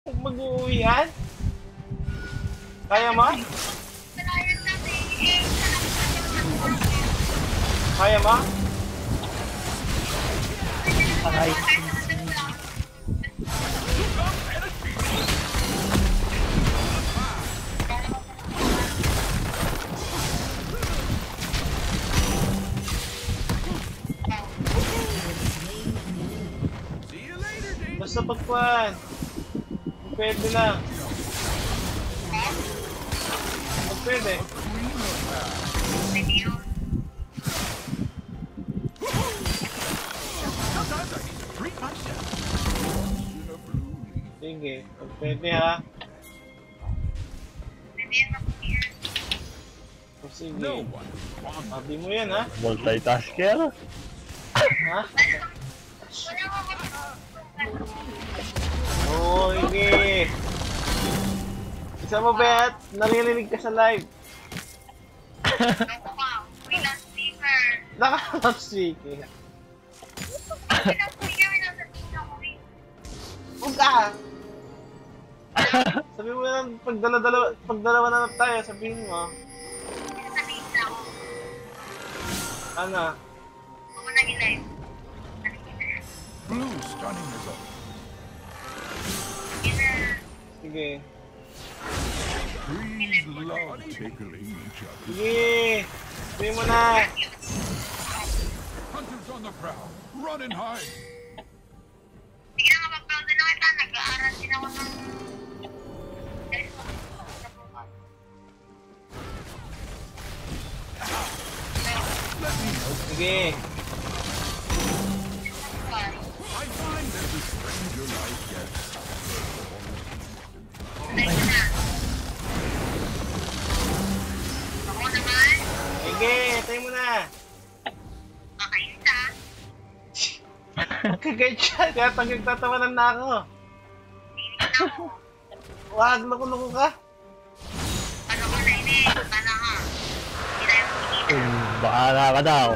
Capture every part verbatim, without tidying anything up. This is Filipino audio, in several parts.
Mag-uuwian? Kaya mo? Kaya mo? Aray. Basta pagkuhan. Pwede lang. Pwede. Sige, pwede ha. O sige. Sabi mo yan ha. Multitasker? Ha? Oo, hindi. Isa mo, Bet. Naririnig ka sa live. Naka-speaker. Huwag ka. Sabi mo yan, pag dala-dala, pag dalawa na tayo, sabihin mo. Ano? Blue stunning result. Sige. Trees love tickling each other. Sige. Sabihin mo na. Hunters on the prowl. Run and hide. Sige na kapag na kita, nag-aaral din ako ng... Sige. I find there's a stranger like yes. Ako naman, Sige, tayo mo na. makainta. Kagay siya, kaya pag nagtatawanan na ako. Wag, loko-loko ka. Ano ko na ini? Ano ka? Hindi na yung pinita. Hmm, bahala ka daw.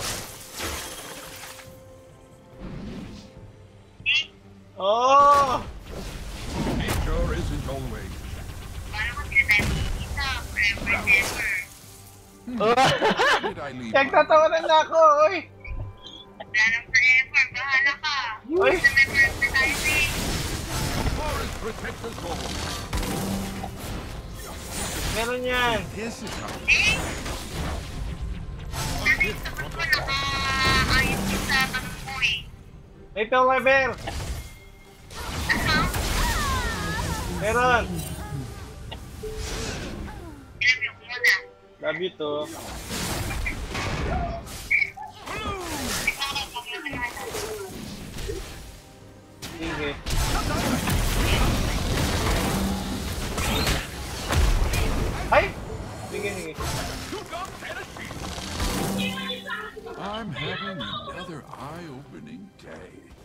Oo. Nature isn't always. Paano kung hindi na tayo pinita? Forever and ever. Where did I leave? my- Nagtatawanan na ako, oy. Wala nang forever. Bahala ka. Uy. Basta may forever tayo eh. The forest protects us all. Meron yan. This is how. Eh? Ano yung sagot ko? Naka-ayos din sa tanong mo eh. May Pearl Weber. Ano? Meron. Ilam yung muna. Love you to. Sige. Ay! Sige, sige. I'm having another eye-opening day.